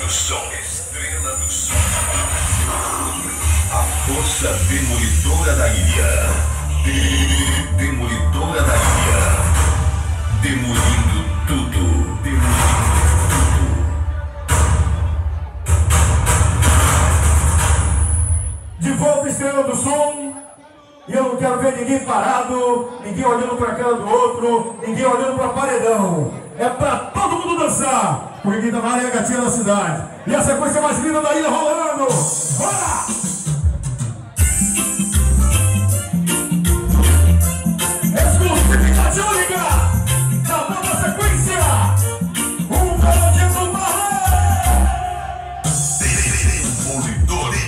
do som. Estrela do som. A força demolidora da ilha. Demolidora da ilha. Demolindo tudo. Demolindo tudo. De volta, Estrela do Som. E eu não quero ver ninguém parado, ninguém olhando pra cara do outro, ninguém olhando pra paredão. É pra todo mundo dançar, porque quem tá na área é a gatinha da cidade. E a sequência mais linda da ilha rolando. Bora! Exclusividade única da nova sequência. Um paradinho do balé. Demolidora.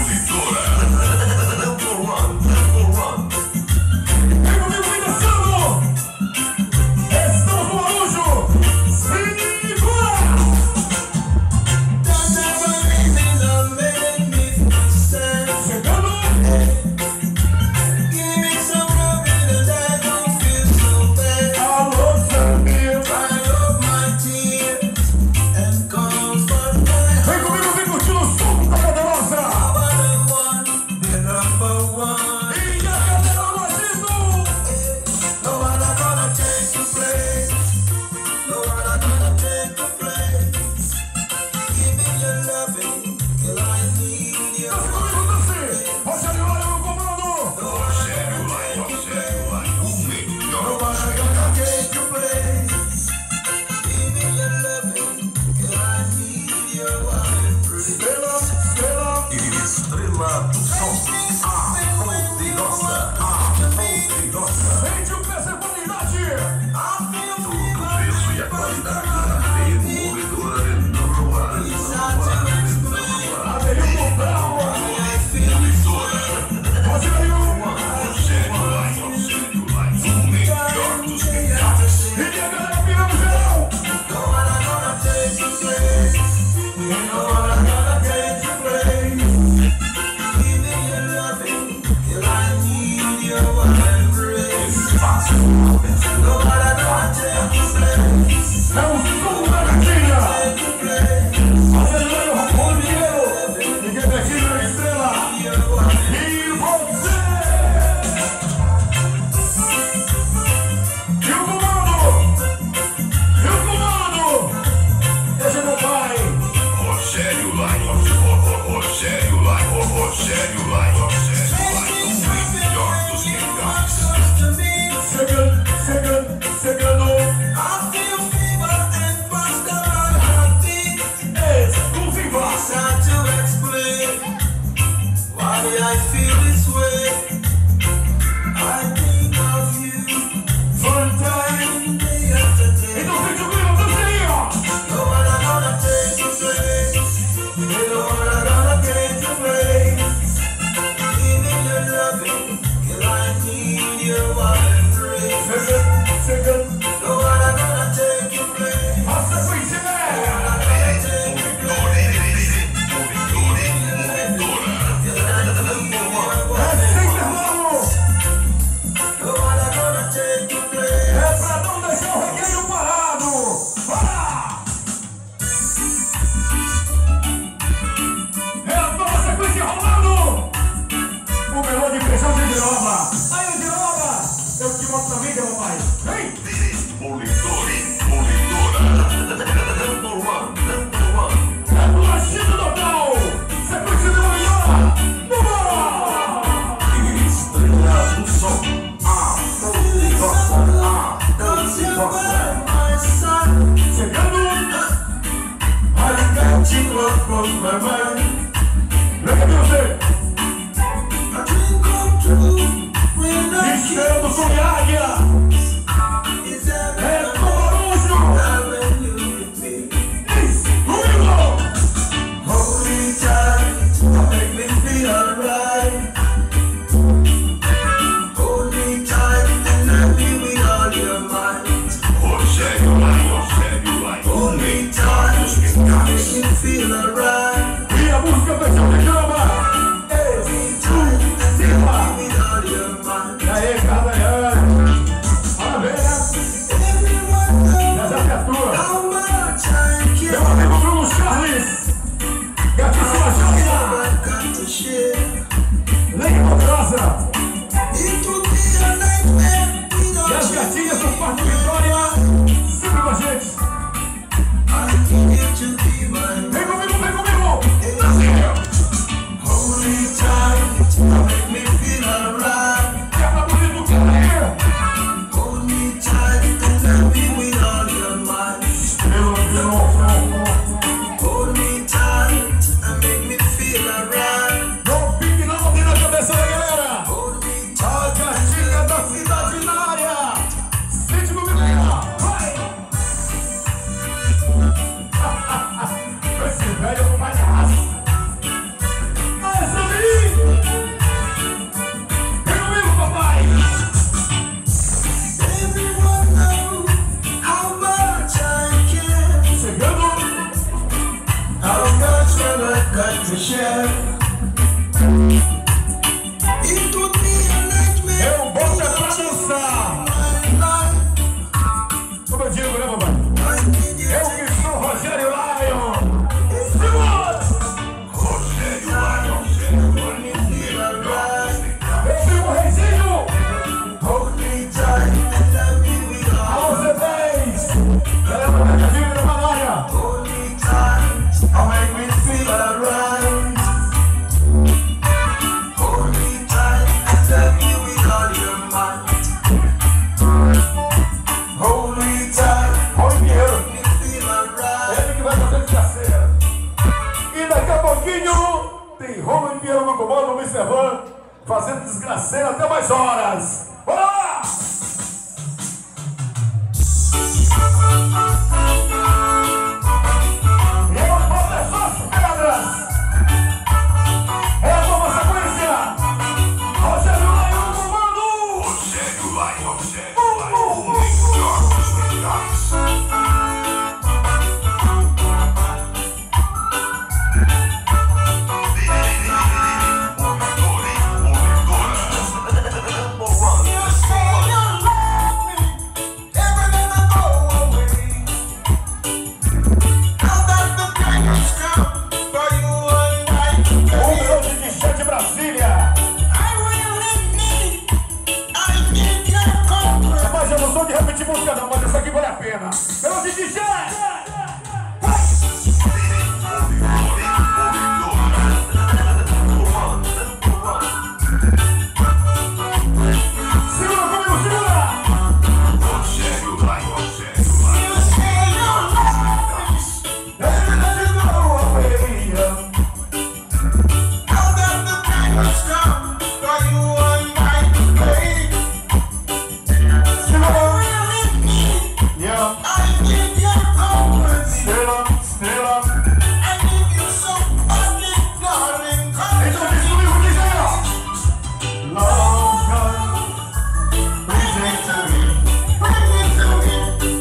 Estrela do som, a poderosa, Sente o peso e a qualidade. Tudo o peso e a qualidade da demolidora de novo. Aderiu com bravo. Rogério Lai, o melhor dos melhores. E a galera vira no geral. É o som da gatinha. Acelerando o Ramon Mineiro. Ninguém define a estrela. E você. E o comando. Deixa meu pai. Rogério Lai, o melhor dos melhores. Chegando. I feel this way. I think of you. One time, day after day. Então sente o clima, dançaria. No one I'm gonna take your place. No one I'm gonna take your place. Give me your loving, till I need your warm embrace. Chegando. No one I'm gonna take your place. A sequência Estrela do Som e Águia. É Corujo. Hold me tight, make me feel alright. Hold me tight and let me with all your might. Rogério Lai, Hold me tight, make me feel alright. E a música versão de cama. Hold me tight and let me with all your might. E aí, galera? Parabéns. Everyone knows Essa é a tua. how much I Meu care. amigo Bruno Charles. Hold me tight and make me feel alright. Não fique não ali na cabeça da galera. Hold me A tight. gatinha da cidade na área. Sente comigo aí, ó. Vai! Esse velho é um palhaço. Mas ali! Vem comigo, papai! Everyone knows how much I care, Chegando! how much I got to share. It would be a nightmare. Eu boto é pra dançar! My life. Como eu digo, né, papai? I need you Eu to que sou Rogério Lion! Segura! make me feel alright. Eu fui o reizinho! Hold me tight and love me with A all. você 10! Galera da Rádio Viva da Manária! Hold me tight and make me feel alright. Hold me tight and love me with all your might. Hold me tight, Olha o Pinheiro! make me feel alright. Ele que vai fazer desgraceira! E daqui a pouquinho tem Romulo Pinheiro no comando, o Mr. Van, fazendo desgraceira até mais horas! Bora lá! E eu boto é só as pedras! É a nova sequência! Rogério Lion no comando! Rogério Lion, o melhor dos melhores. You say you love me, never never go away. Now that the time has come for you and I to Um play, milhão de Quixote de Brasília! I really need your company. Mas eu não sou de repetir música não, mas essa aqui vale a pena! Milhão de Quixote! Segura comigo, segura! Rogério Lion, You say you love me, Never let you go away. now that the time has come for you and I to play. Segura! I really Yeah. need your company. Estrela, estrela. I need you so badly, darling. Come Então to diz me. comigo, diz aí, ó. Love God, present to me. Bring it to me.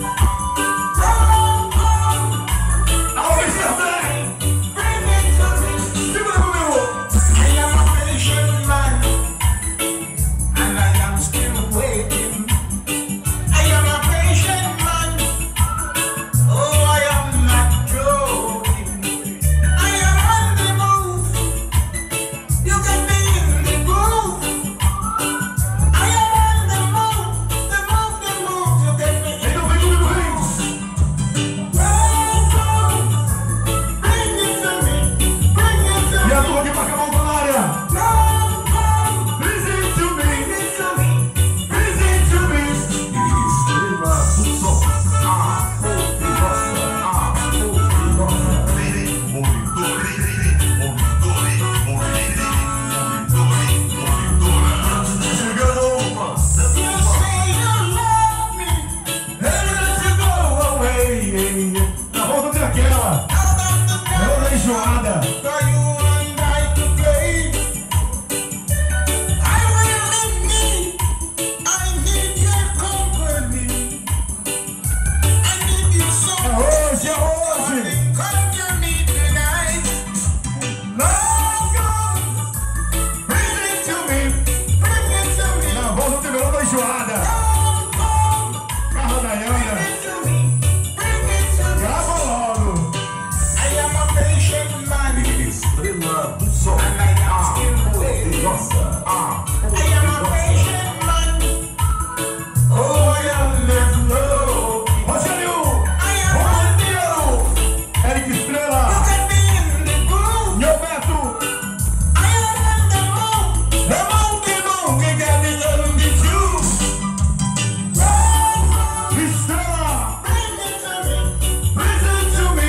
Come, come, Alô, Mr. Black. bring it to me. Segura comigo. I am a patient man, and I am still waiting. I am a patient man. Oh, I am not joking. I am on the move. You get me in the groove. I am on the move. The move, the move. You get me in. Então vem comigo, vem. Bring it to me. Bring it to E me. a turma aqui pra acabar com a área. Come, come. Present to me. Bring it to me. Present to me. Estrela do Som, a poderosa, Chegando. You say you love me. Never let you go away. Na volta tem aquela. Now that the time Ela da enjoada. for you and I to play. I really need your company. I need you so É hoje, é hoje. darling. Come to me tonight. Love God, present to me. Bring it to me. Na volta tem Ela da enjoada. Come, come. Carla Bring Dayana. it to me. Bring it to me. Grava logo. I am a patient man, Estrela do Som, and I am still waiting. poderosa, I am a patient man. Oh, I am let low. Rogério. I am on the Eric Estrela. You get me in the groove. Meu Beto. I am on the move. The monkey monkey get me on the juice. Run, run, Estrela. bring it to me. Present to me.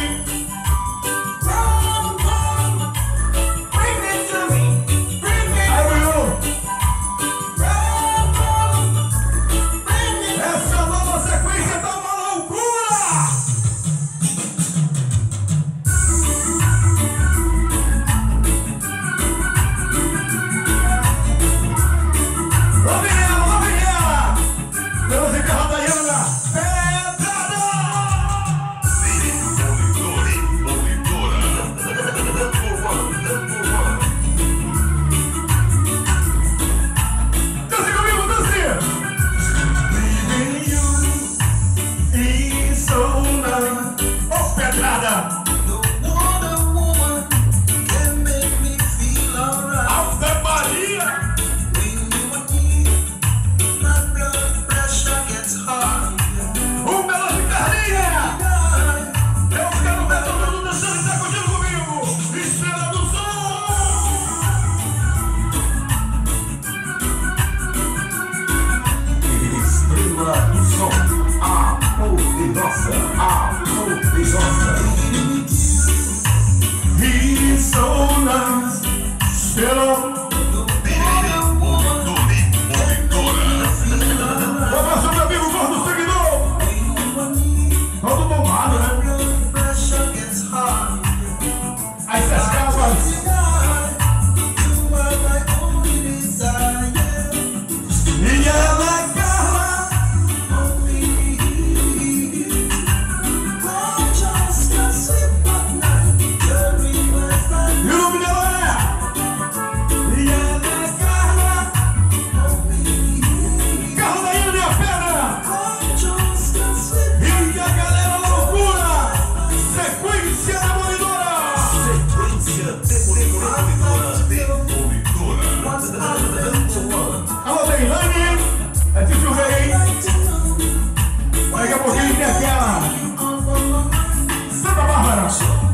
Praia, Santa Bárbara.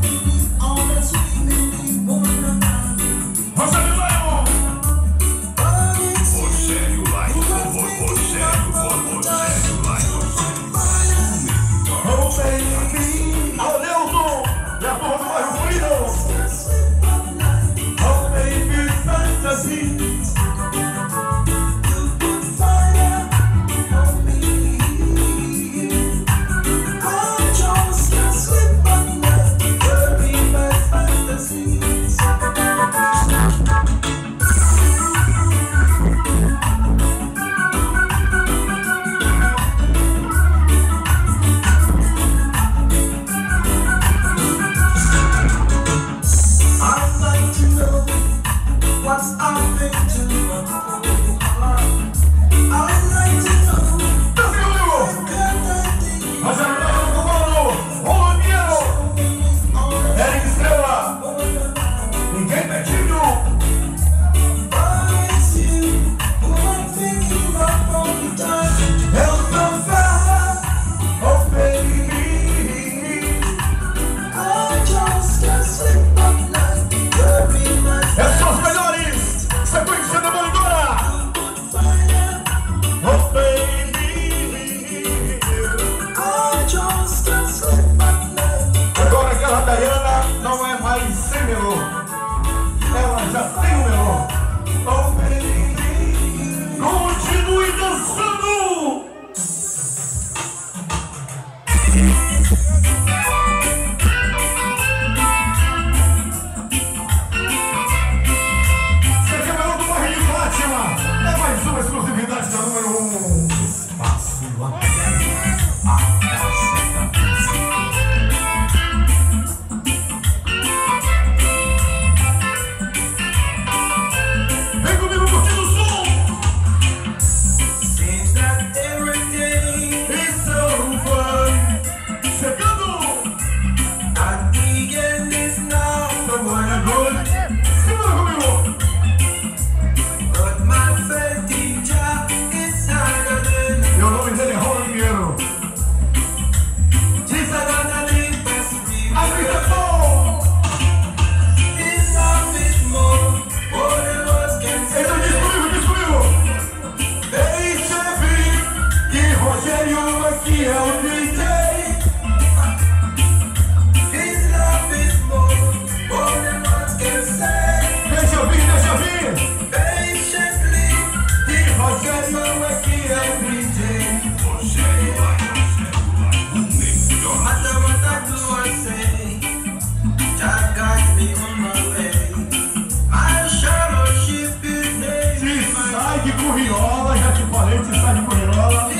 Rogério Laio. Rogério Laio. Oh, baby. Alô, Nelson. E a turma do bairro Freedom. Oh, baby, fantasy. Continue dançando! Você quer melhor do bairro de Fátima? É mais uma exclusividade da número 1. Espaço a casa da música. Vem comigo curtindo o som! Meu nome dele é Rolo Mineiro. Então diz comigo. Deixa vir que Rogério aqui é o DJ. Deixa vir que Rogério aqui é o DJ. Te sai de curriola, já te falei, te sai de curriola.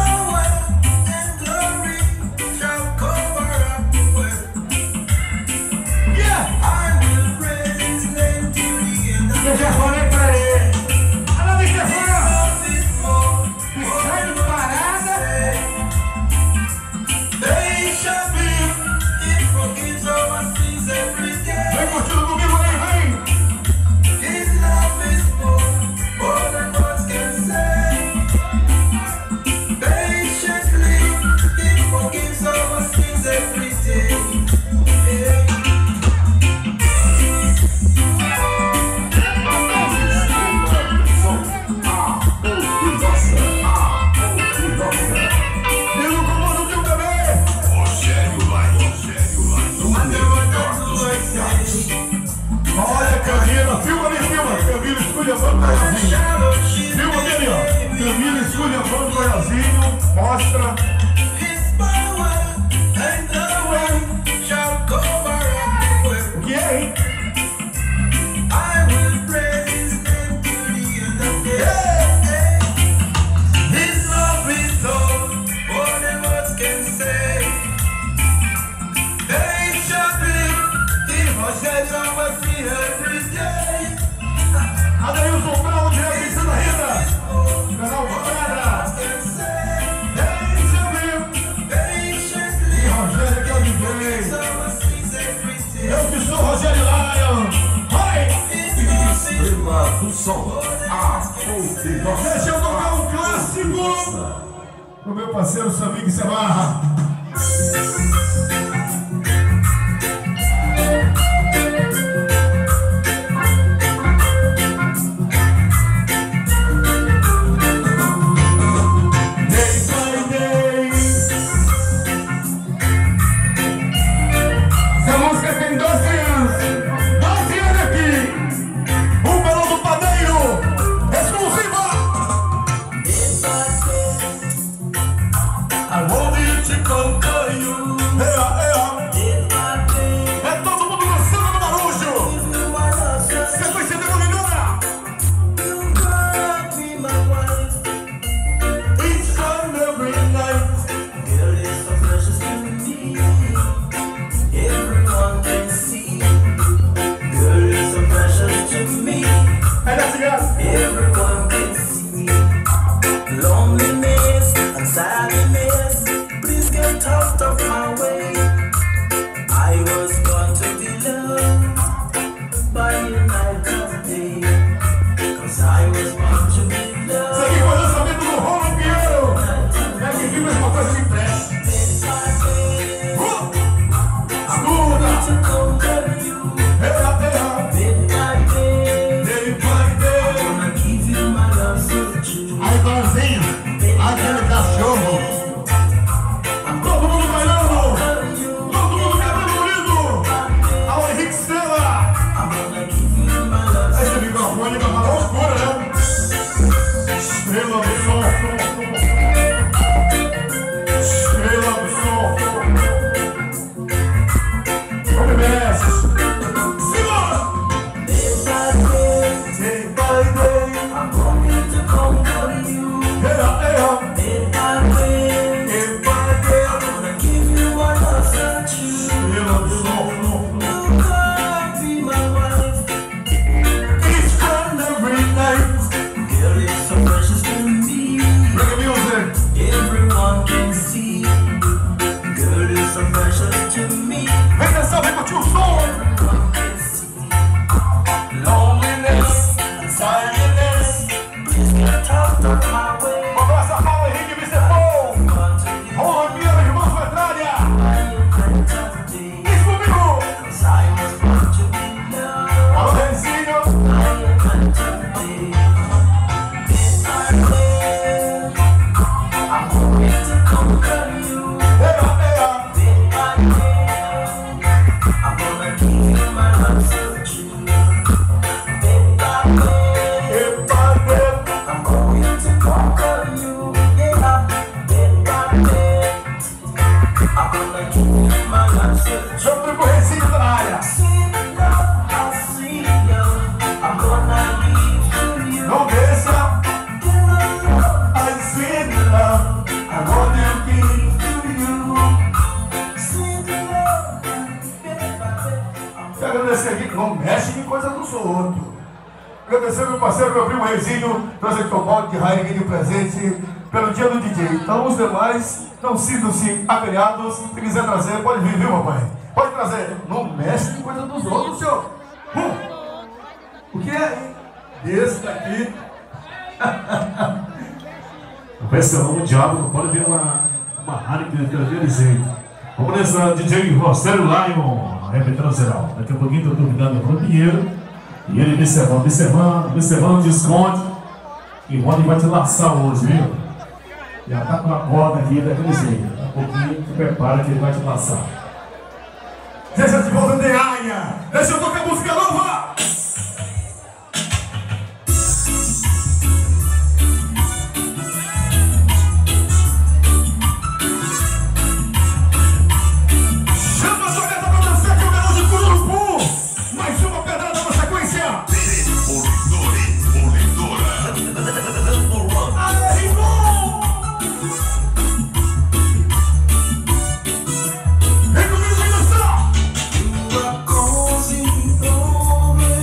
Eu já falei pra ele. Alô, microfone. Me sai de parada. Deixa vir. Vem curtindo comigo aí, vem. Olha, Camila, filma ali, Camila esculhambando o Goiazinho. Filma dele, ó. Camila esculhambando o Goiazinho. Mostra. O que é, hein? Adeilson Brown, direto em Santa Rita. Canal Quadra. Deixa vir. E Rogério que é o DJ. Eu que sou Rogério Lion. Vai! Estrela do Sol. Deixa eu tocar um clássico pro meu parceiro Samig Sebarra. Agradecer meu parceiro, meu primo Reizinho, trazendo o balde de Rainha de presente pelo dia do DJ. Então os demais não sintam-se apelhados. Se quiser trazer, pode vir, viu, papai? Pode trazer. Não mexe em coisa dos outros, senhor. O que é? Esse daqui. Pensa, o diabo não pode ver uma rádio que eu realizei. Vamos nessa DJ Rossério Lion, arrebentando geral. Daqui a pouquinho eu estou convidando o Pinheiro. E ele observando o desconto. E o Rony vai te laçar hoje, viu? Já tá com a corda aqui daquele jeito. Daqui a pouquinho tu prepara que ele vai te laçar. Deixa de volta de Rainha. Deixa eu tocar música nova. Causing all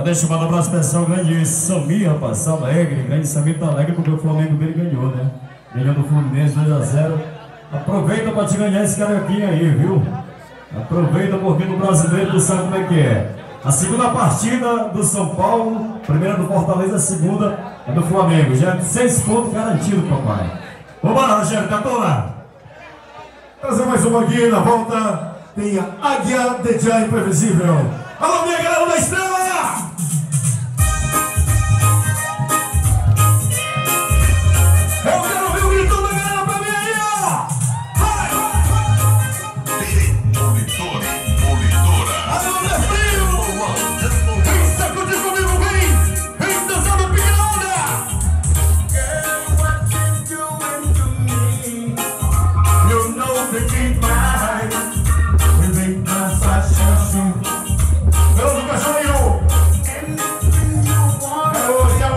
Deixa eu mandar um abraço especial, grande Samir, rapaz, São Alegre, grande Samir tá alegre porque o Flamengo dele ganhou, né? Ganhou do Fluminense 2-0. Aproveita pra te ganhar esse carequinho aí, viu? Aproveita porque no brasileiro tu sabe como é que é. A segunda partida do São Paulo, primeira do Fortaleza, a segunda é do Flamengo. Já 6 pontos garantidos, papai. Vambora, Rogério, Catona! Trazer mais uma aqui na volta. Tem a Águia DJ Imprevisível. Alô, minha galera da Estrela! Eu quero ouvir o grito da galera pra mim aí, ó! Vai! Polidora. Alô, meu frio! Vem sacudir comigo, vem! Vem dançando pique na onda! Girl, what you doing to me? You know they keep my eyes. We make my fashion shoot. Meu do cachorrinho! Anything you want, you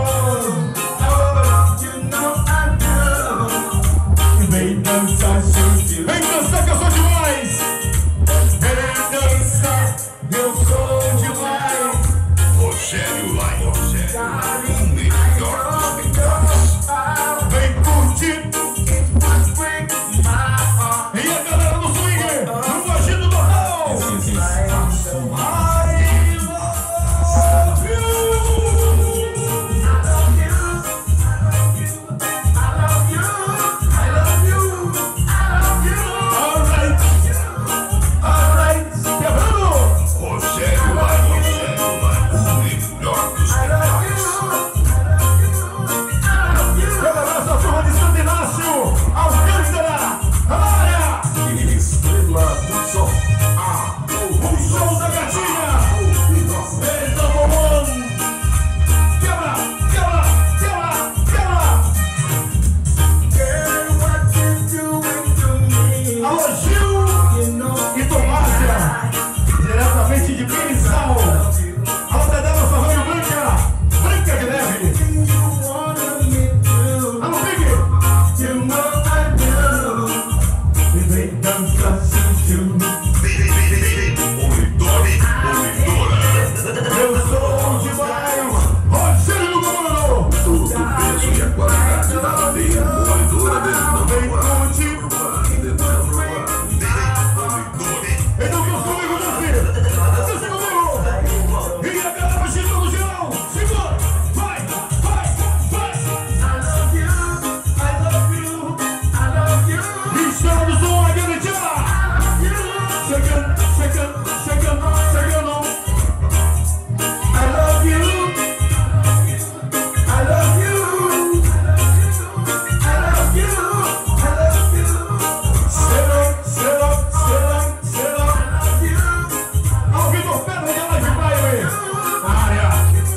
know I do. You make my fashion shoot. Vem dançar que eu sou demais! Vem dançar, eu sou demais. Rogério Lion. O melhor dos melhores. Vem curtir! It would break my heart. E a galera do swing! No agito do house! I love you! Alright! Quebrando! Rogério Lion. O melhor dos melhores. Pela nossa turma de Santo Inácio, Alcântara, Amária, Estrela do Sol. o show da gatinha, Beta Bombom, quebra, quebra, quebra, quebra, Girl, what you doing to me? alô Gil You know e Tomásia, diretamente de Pirizal, alô Dedé, nossa Rônio Branca, Branca de Neve, you wanna me to. alô Big, You know I do. We make them fashion shoot. Polidora. eu sou demais, Rogério do Comando, Todo o peso e a qualidade da demolidora vem curtir. Então vamos comigo, meu filho! Dança comigo! E a galera agita no chão! Segura! Vai! Vai! Vai! I love you. I love you. I love you. E chama do som aquele tchá! Chegando, chegando, chegando, chegando! I love you. I love you. I love you. I love you. Será, será, será, será! Ao Vitor Pedro da Live Baile! Área!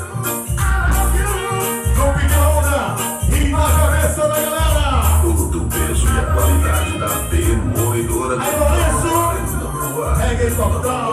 Com pique na onda! E na cabeça da galera! Todo o peso e a qualidade da demolidora. Aí, Lourenço! Reggae total!